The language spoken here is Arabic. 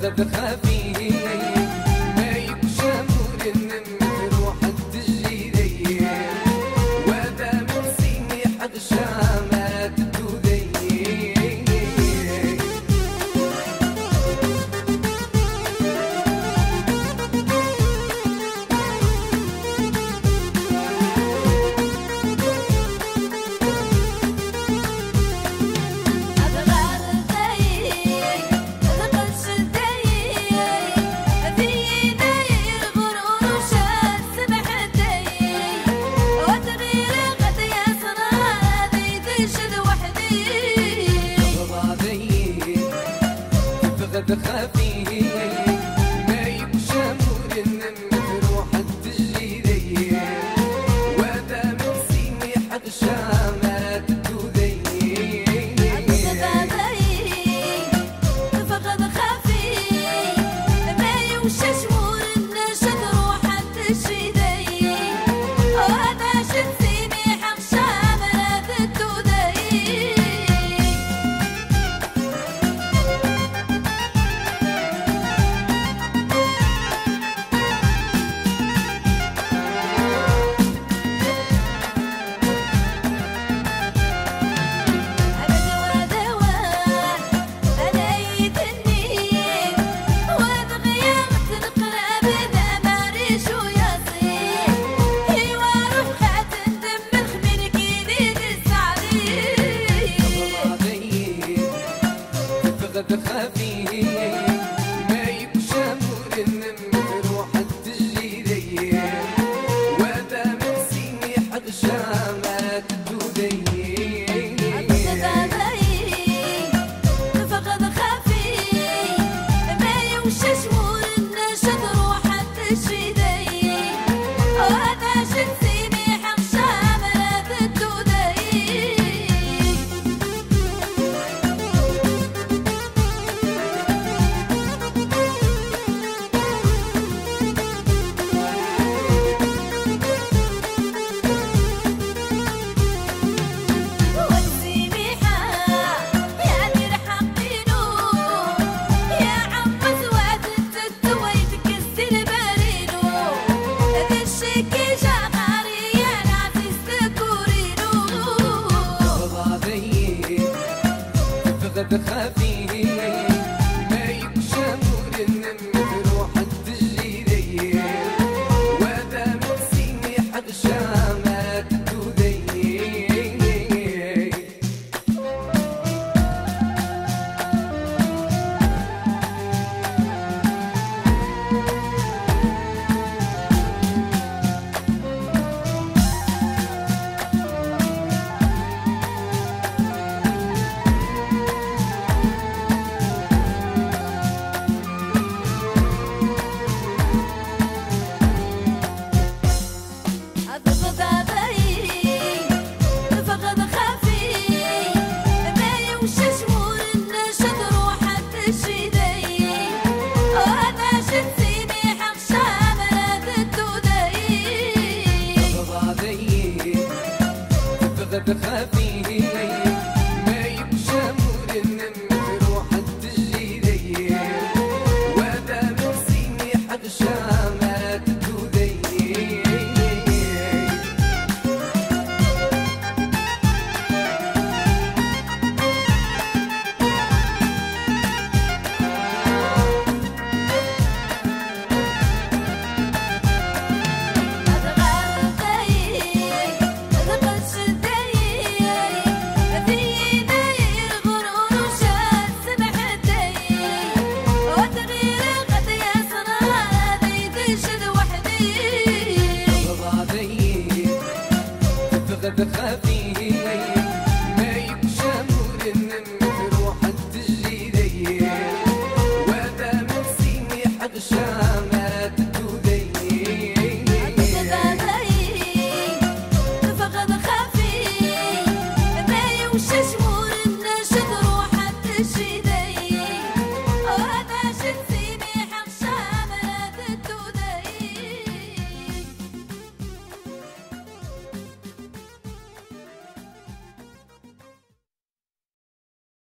تفقد خفي ما يكشمور النمر وحد الجيري وذا من سيني حق شامات الدودي خفي ما يكشمور النمر وحد الجيري وذا من سيني حق شامات الدودي فقد خفي ما يوششمور النشد وحد الجيري وهذا شنسيني حق شامات الدودي خفي ما يكشمور النمر وحد الجيري وذا من سيني حق شامات الدودي فقد خفي ما يوششمور النشد وحد الجيري وهذا شنسيني حق شامات الدودي خفي ما يكشمور النمر وحد الجيري وذا من سيني حق شامات الدودي خفي